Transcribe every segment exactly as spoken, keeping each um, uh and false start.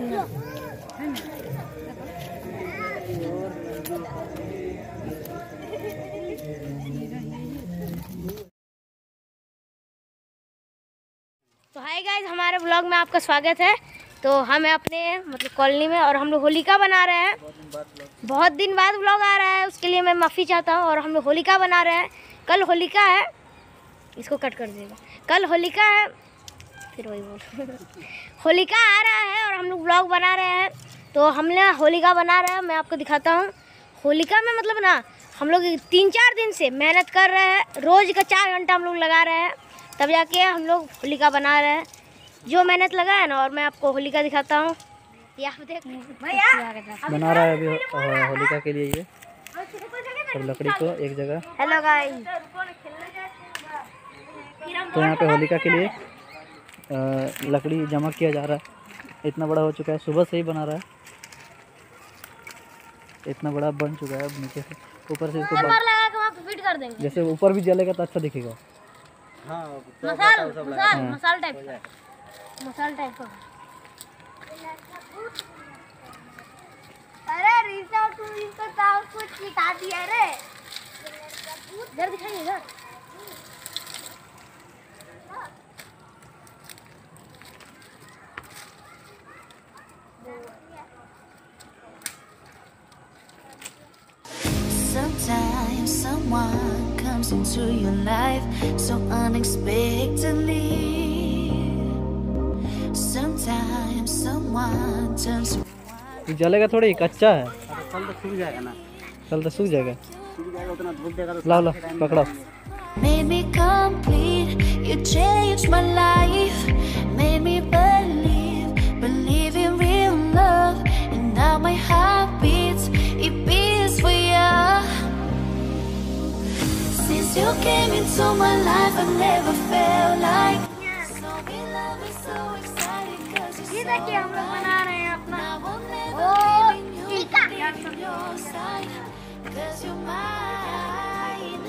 तो hi guys, हमारे blog में आपका स्वागत है। तो हम हैं अपने मतलब कॉलोनी में और हम लोग होलिका बना रहे हैं। बहुत दिन बाद ब्लॉग आ रहा है, उसके लिए मैं माफ़ी चाहता हूँ। और हम लोग होलिका बना रहे हैं। कल होलिका है, इसको कट कर देगा। कल होलिका है, फिर वही बोल होलिका आ रहा है और हम लोग ब्लॉग बना रहे हैं। तो हमने होलिका बना रहे हैं, मैं आपको दिखाता हूँ। होलिका में मतलब ना हम लोग तीन चार दिन से मेहनत कर रहे हैं। रोज़ का चार घंटा हम लोग लगा रहे हैं, तब जाके हम लोग होलिका बना रहे हैं। जो मेहनत लगा है ना, और मैं आपको होलिका दिखाता हूँ। यहाँ देख भैया बना रहा है अभी होलिका के लिए ये सब लकड़ी को एक जगह। हेलो गाइस, तो यहाँ पे होलिका के लिए आ, लकड़ी जमा किया जा रहा है। इतना बड़ा हो चुका है, सुबह से ही बना रहा है। इतना बड़ा बन चुका है। अब नीचे से ऊपर से इसको लगा के वहाँ पे फिट कर देंगे। जैसे ऊपर भी जलेगा तो अच्छा दिखेगा। हाँ, मसाल मसाल मसाल टाइप का मसाल टाइप का। अरे रीता तू इनको ताऊ को चिता दिया रे। इधर दिखाइए इधर। Sometimes someone comes into your life so unexpectedly. Sometimes someone turns. ये जलेगा थोड़ी, कच्चा है। कल तो सूख जाएगा ना। कल तो सूख जाएगा। सूख जाएगा उतना धूप देगा तो लाओ लाओ पकड़ो। Made me complete. You changed my life. Made me believe, believe in real love. And now my heart beats. It beats for you. Since you came into my life, I've never felt like. So in love is so exciting 'cause you're ये देखिए हम लोग बना रहे हैं अपना your side, 'cause you're mine.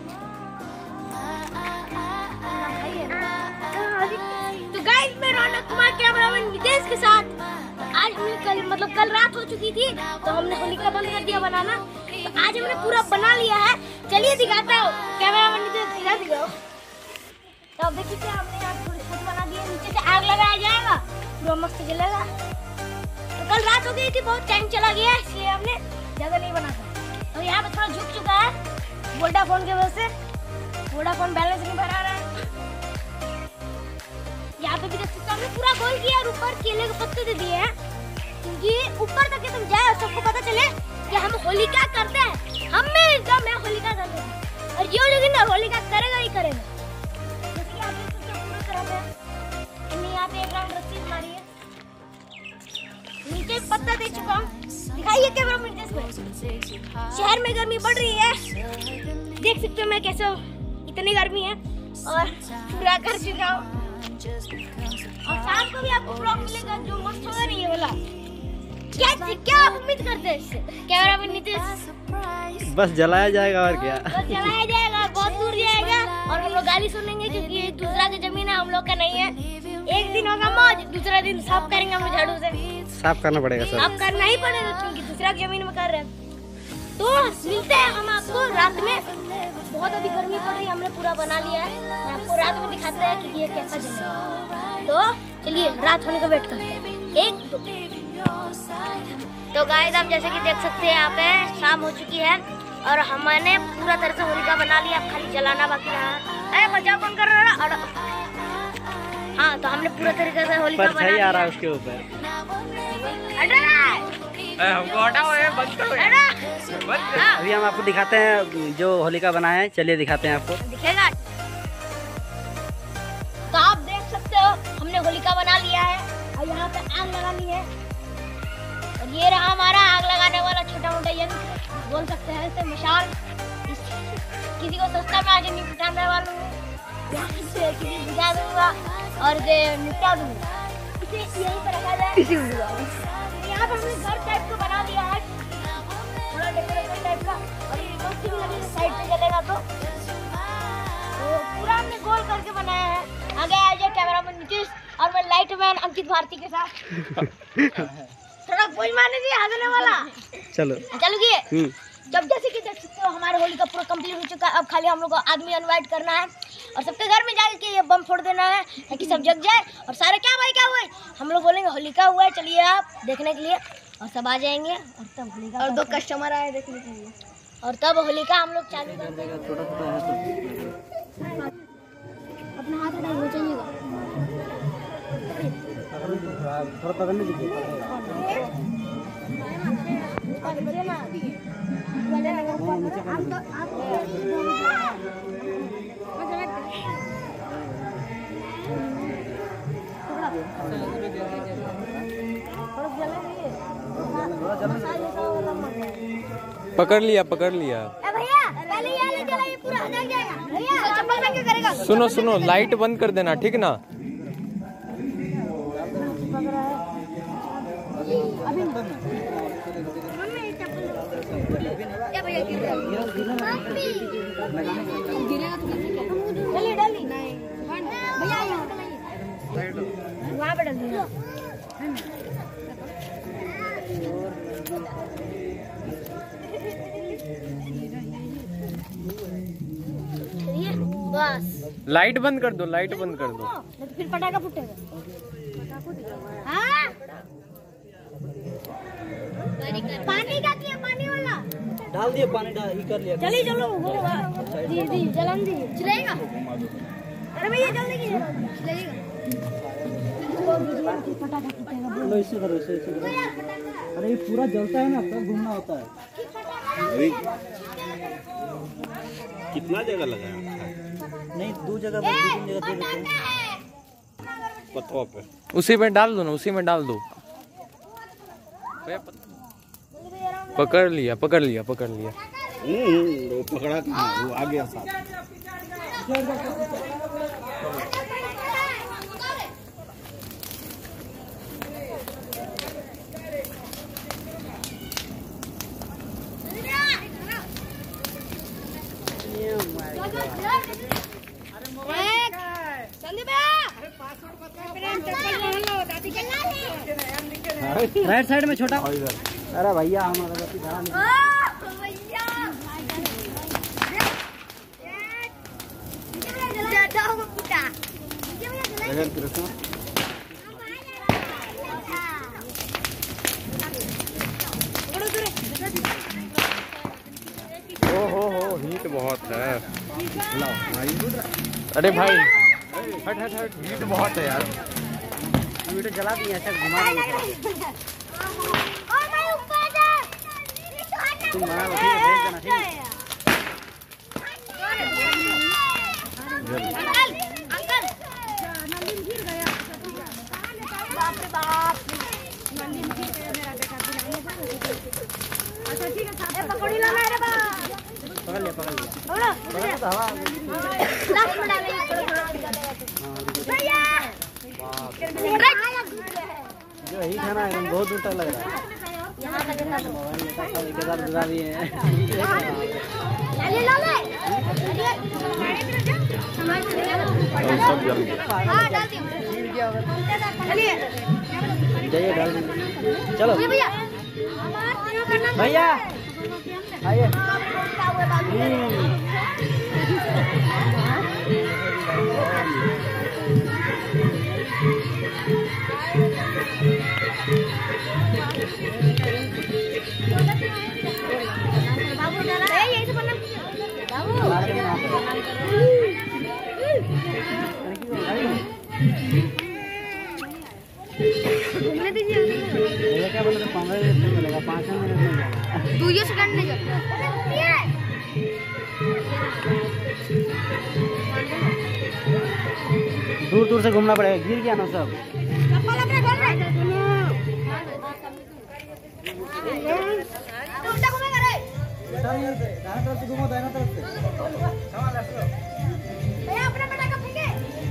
तो guys, मैं रौनक कुमार कैमरामैन नितेश के साथ आज हमने कल मतलब कल रात हो चुकी थी, तो हमने होलिका बंद कर दिया बनाना। तो आज हमने पूरा बना लिया है। चलिए दिखाता हूँ कैमरामैन नितेश, दिखा दिखाओ। तो अब देखिए क्या हमने यहाँ थोड़ी छोटी बना दी है। नीचे से आग लगाया जाएगा, पूरा मस्त जलेगा। तो कल रात हो गई थी, बहुत टाइम चला गया, इसलिए हमने ज्यादा नहीं बना था। तो यहाँ पे थोड़ा झुक चुका है वोडाफोन की वजह से। वोडाफोन बैलेंस नहीं भरा रहा है। यहाँ पे भी देख सकते हो हमने पूरा गोल किया और ऊपर केले के पत्ते दे दिए हैं, क्योंकि ऊपर तक एकदम जाए और सबको पता चले कि हम होलिका करते हैं। हम में एकदम है होलिका करते हैं, और ये जो ना होलिका करेगा ही करेगा। जैसे कि आप देख सकते हो पूरी तरह से हमने यहाँ पे एक राउंड रस्सी मारी है। नीचे पत्ता दे चुका हूँ, दिखाइए कैमरा में। शहर में गर्मी बढ़ रही है, देख सकते हो मैं कैसे इतनी गर्मी है और पूरा कर चुका हूँ। और शाम को भी आपको ब्लॉग मिलेगा जो मस्त होगा नहीं वाला। क्या क्या आप उम्मीद करते हैं इससे कैमरा में नितेश? बस जलाया जाएगा और क्या। बस जलाया जाएगा, बहुत दूर जाएगा और हम लोग गाली सुनेंगे, क्योंकि ये दूसरा की जमीन है, हम लोग का नहीं है। एक दिन होगा मौज, दूसरा दिन साफ करेंगे हम लोग झाड़ू से। साफ करना पड़ेगा सर। साफ करना ही पड़ेगा, क्योंकि दूसरा की जमीन में कर रहे हैं। तो मिलते हैं हम आपको रात में। बहुत अभी गर्मी पड़ रही है, हमने पूरा बना लिया है। मैं आपको रात में दिखाते हैं कि ये कैसा जलेगा। तो चलिए रात होने का वेट करते हैं। एक दो। तो गाइस, आप जैसे कि देख सकते हैं यहाँ पे शाम हो चुकी है और हमने पूरा तरह से होलिका बना लिया। अब खाली जलाना बाकी रहा। अरे मजाक कौन कर रहा है? हाँ, तो हमने पूरा तरीके से होलिका बना लिया। आ रहा है उसके ऊपर। हमको हटाओ, बंद करो। अभी हम आपको दिखाते हैं जो होलिका बनाए हैं। चलिए दिखाते हैं आपको। दिखेगा। तो आप देख सकते हो हमने होलिका बना लिया है और यहाँ पे आग लगा ली है। और ये रहा हमारा आग लगाने वाला छोटा मोटा यंत्र, बोल सकते हैं इसे मशाल। किसी को सस्ता में आज निपटाने वाला हूँ, किसी बुझा दूंगा और इसे निपटा दूंगा। इसे यहीं पर रखा जाए। यहाँ पर हमने घर टाइप का बना दिया है, थोड़ा डेकोरेशन टाइप का। और ये साइड पे जलेगा तो, तो पूरा हमने गोल करके बनाया है। आगे आ जाए कैमरामैन नीतीश और मैं लाइटमैन अंकित भारती के साथ। थोड़ा पोज मारने दीजिए हंसने वाला। चलो चलो ये जब जैसे कि देख सकते हो हमारे होली का पूरा कंप्लीट हो चुका है। अब खाली हम लोग को आदमी इनवाइट करना है और सबके घर में जाके ये बम फोड़ देना है ताकि सब जग जाए और सारे क्या भाई क्या हुआ हम लोग बोलेंगे होलिका हुआ है, चलिए आप देखने के लिए और सब आ जाएंगे और तब होलिका और दो कस्टमर आए देखने के लिए और तब होलिका हम लोग चालू कर देंगे। छोटा छोटा है अपना हाथ हटा हो जाइएगा थोड़ा पकड़ने दीजिए। पकड़ लिया पकड़ लिया। भैया पहले ये ले चला ये पूरा जग जाएगा। भैया चप्पल पहन के करेगा। सुनो सुनो लाइट बंद कर देना ठीक ना। डाली डाली भैया वहाँ पे डाल दिया। बस लाइट बंद कर दो लाइट बंद कर दो तो फिर पटाखा फूटेगा। हाँ पानी का दिया पानी वाला डाल दिए पानी डाल ही कर लिया। चलिए चलो दी दी जलन दी चलेगा। अरे भैया जल्दी कीजिए चलेगा। पटाखा फूटेगा। लो इसे करो इसे इसे करो। अरे ये पूरा जलता है ना तब घूमना होता है। कितना जगह लगाया नहीं दो जगह पर तीन जगह दे देते हैं पत्थरों पे। उसी में डाल दो ना उसी में डाल दो। पकड़ लिया पकड़ लिया पकड़ लिया। हम्म वो पकड़ा था वो आ गया साथ। राइट साइड में छोटा। अरे भैया हमारा गति धरा नहीं। ओ हो हो हीट बहुत है। अरे भाई हट हट हट हीट बहुत है यार। वीडियो जला दिए ऐसे घुमा दिए। तुम बना लो ठीक है भेज देना ठीक है। अंकल नंदीन गिर गया। बाप रे बाप नंदीन गिर गया मेरा बेटा दिलाने पर। अच्छा ठीक है साहब पकड़ी ला मेरे बाप। पकड़ लिया पकड़ लिया। बोलो पकड़ तो हवा लास्ट में डालेंगे थोड़ा थोड़ा भैया जो ही खाना है बहुत दूर तक लग रहा है। यहाँ तक दिखा दो। के साथ बुला दिए हैं। ले ले ले सब जल गया। हाँ डाल दियो चलिए जाइए डाल दीजिए। चलो भैया भैया आइए। बाबू डरा है यही से बनना बाबू घूमने दीजिए। भैया क्या बोल रहे पंद्रह मिनट मिलेगा पाँच मिनट मिलेगा। दो ही सेकंड में जाओ। दूर दूर से घूमना पड़ेगा गिर गया ना सब। चप्पल अपने खोल रहे उल्टा घूमेगा रे घुमा दाहिना तरफ से। भैया अपना पटाखा फेंके।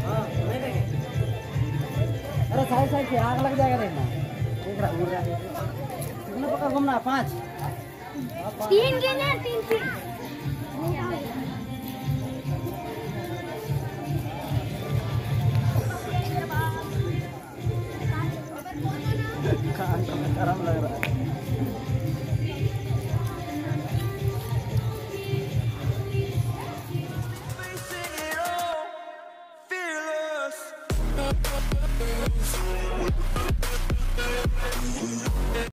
अरे साइड साइड से आग लग जाएगा देखना। देख रहा घूम रहा कितना पकड़ घूमना पाँच तीन गिने तीन तीन आराम लग रहा है। Fearless.